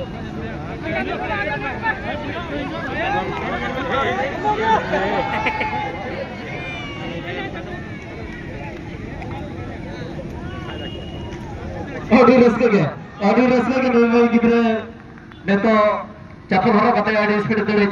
audio रस्के के नोई गिद्रे ने तो चप्पल हरा कते आड़ी स्पीड